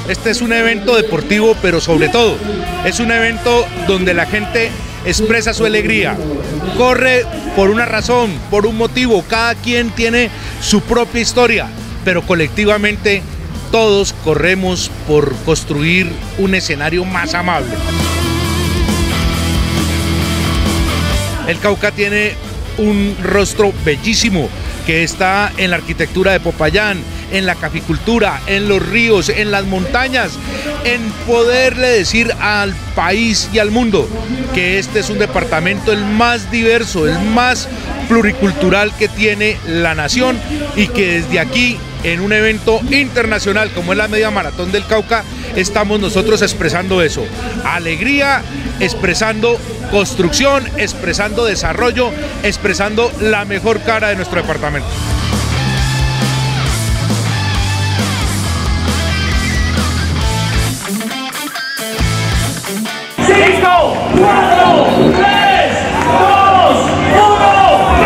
Este es un evento deportivo, pero sobre todo es un evento donde la gente expresa su alegría, corre por una razón, por un motivo, cada quien tiene su propia historia, pero colectivamente todos corremos por construir un escenario más amable. El Cauca tiene un rostro bellísimo que está en la arquitectura de Popayán, en la caficultura, en los ríos, en las montañas, en poderle decir al país y al mundo que este es un departamento el más diverso, el más pluricultural que tiene la nación y que desde aquí, en un evento internacional como es la Media Maratón del Cauca, estamos nosotros expresando eso, alegría, expresando construcción, expresando desarrollo, expresando la mejor cara de nuestro departamento. ¡5, 4, 3, 2, 1!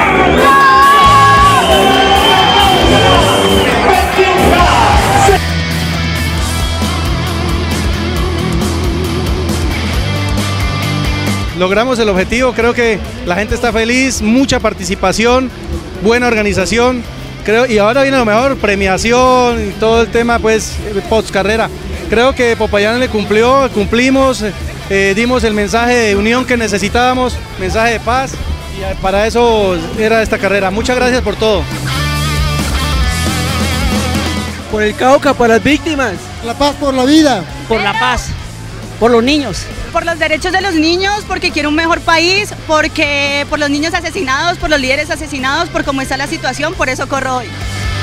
Logramos el objetivo, creo que la gente está feliz, mucha participación, buena organización, creo, y ahora viene lo mejor, premiación y todo el tema pues post carrera. Creo que Popayán le cumplimos, dimos el mensaje de unión que necesitábamos, mensaje de paz, y para eso era esta carrera. Muchas gracias por todo. Por el Cauca, por las víctimas. La paz por la vida. Por la paz, por los niños. Por los derechos de los niños, porque quiero un mejor país, porque por los niños asesinados, por los líderes asesinados, por cómo está la situación, por eso corro hoy.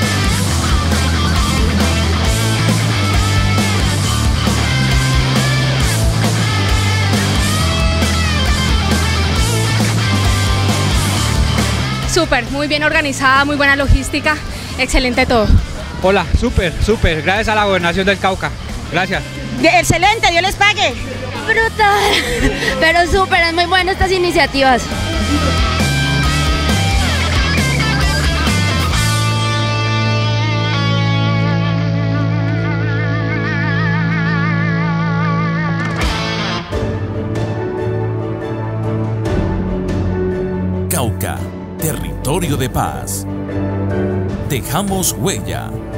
Súper, muy bien organizada, muy buena logística, excelente todo. Hola, súper, gracias a la Gobernación del Cauca, gracias. Excelente, Dios les pague. Brutal, pero súper, es muy bueno estas iniciativas. Cauca, territorio de paz. Dejamos huella.